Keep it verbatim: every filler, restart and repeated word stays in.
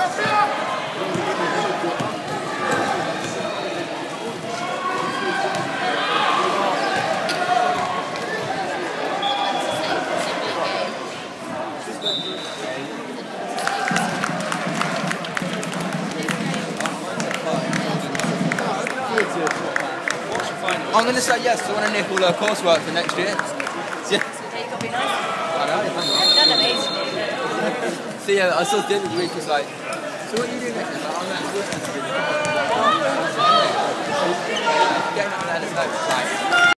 I'm going to say yes, because I want to nick all her coursework for next year. Yeah. I know. Done amazing. So yeah, I saw Dylan this week, was like, so what are you doing next year? Like, I'm actually getting up there, let us know. Like,